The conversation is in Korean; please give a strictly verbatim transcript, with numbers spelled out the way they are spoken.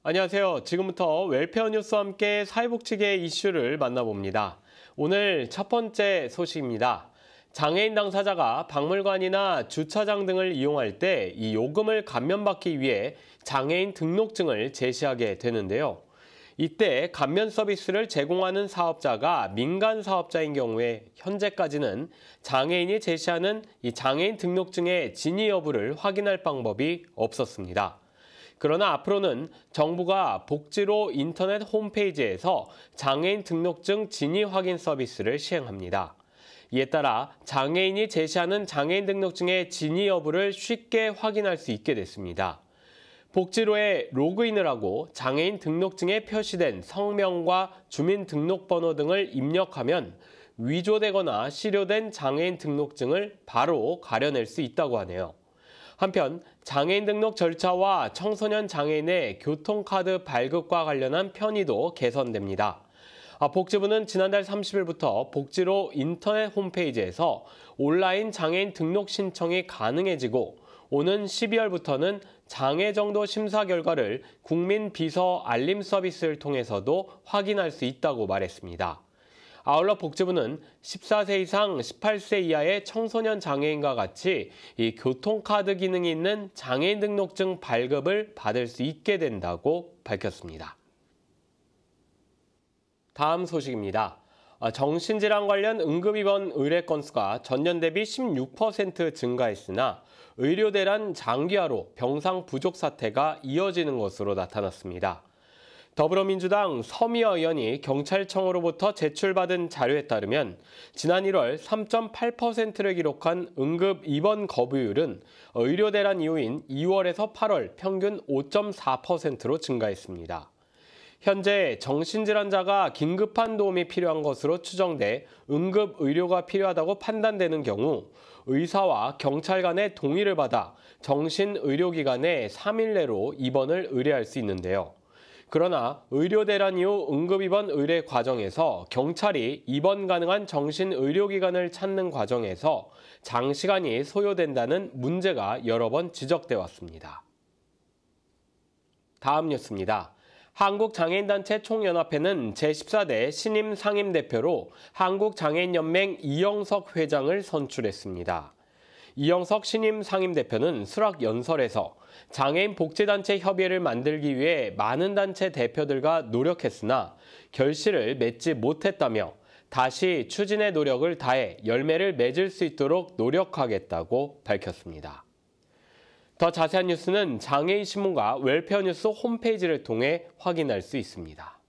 안녕하세요. 지금부터 웰페어 뉴스와 함께 사회복지계 이슈를 만나봅니다. 오늘 첫 번째 소식입니다. 장애인 당사자가 박물관이나 주차장 등을 이용할 때 이 요금을 감면받기 위해 장애인 등록증을 제시하게 되는데요. 이때 감면 서비스를 제공하는 사업자가 민간 사업자인 경우에 현재까지는 장애인이 제시하는 이 장애인 등록증의 진위 여부를 확인할 방법이 없었습니다. 그러나 앞으로는 정부가 복지로 인터넷 홈페이지에서 장애인 등록증 진위 확인 서비스를 시행합니다. 이에 따라 장애인이 제시하는 장애인 등록증의 진위 여부를 쉽게 확인할 수 있게 됐습니다. 복지로에 로그인을 하고 장애인 등록증에 표시된 성명과 주민등록번호 등을 입력하면 위조되거나 실효된 장애인 등록증을 바로 가려낼 수 있다고 하네요. 한편 장애인 등록 절차와 청소년 장애인의 교통카드 발급과 관련한 편의도 개선됩니다. 복지부는 지난달 삼십 일부터 복지로 인터넷 홈페이지에서 온라인 장애인 등록 신청이 가능해지고 오는 십이 월부터는 장애정도 심사 결과를 국민 비서 알림 서비스를 통해서도 확인할 수 있다고 말했습니다. 아울러 복지부는 십사 세 이상 십팔 세 이하의 청소년 장애인과 같이 이 교통카드 기능이 있는 장애인 등록증 발급을 받을 수 있게 된다고 밝혔습니다. 다음 소식입니다. 정신질환 관련 응급입원 의뢰 건수가 전년 대비 십육 퍼센트 증가했으나 의료대란 장기화로 병상 부족 사태가 이어지는 것으로 나타났습니다. 더불어민주당 서미화 의원이 경찰청으로부터 제출받은 자료에 따르면 지난 일월 삼 점 팔 퍼센트를 기록한 응급 입원 거부율은 의료대란 이후인 이월에서 팔월 평균 오 점 사 퍼센트로 증가했습니다. 현재 정신질환자가 긴급한 도움이 필요한 것으로 추정돼 응급 의료가 필요하다고 판단되는 경우 의사와 경찰 간의 동의를 받아 정신의료기관에 삼 일 내로 입원을 의뢰할 수 있는데요. 그러나 의료대란 이후 응급입원 의뢰 과정에서 경찰이 입원 가능한 정신의료기관을 찾는 과정에서 장시간이 소요된다는 문제가 여러 번 지적돼 왔습니다. 다음 뉴스입니다. 한국장애인단체 총연합회는 제십사 대 신임 상임대표로 한국장애인연맹 이영석 회장을 선출했습니다. 이영석 신임 상임대표는 수락연설에서 장애인 복지단체 협의회를 만들기 위해 많은 단체 대표들과 노력했으나 결실을 맺지 못했다며 다시 추진의 노력을 다해 열매를 맺을 수 있도록 노력하겠다고 밝혔습니다. 더 자세한 뉴스는 장애인신문과 웰페어 뉴스 홈페이지를 통해 확인할 수 있습니다.